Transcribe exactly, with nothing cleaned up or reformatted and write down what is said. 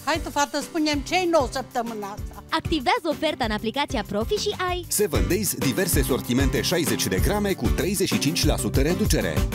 Hai tu, fată, spune-mi ce-i nou săptămâna asta. Activează oferta în aplicația Profi și ai seven Days, diverse sortimente șaizeci de grame cu treizeci și cinci la sută reducere.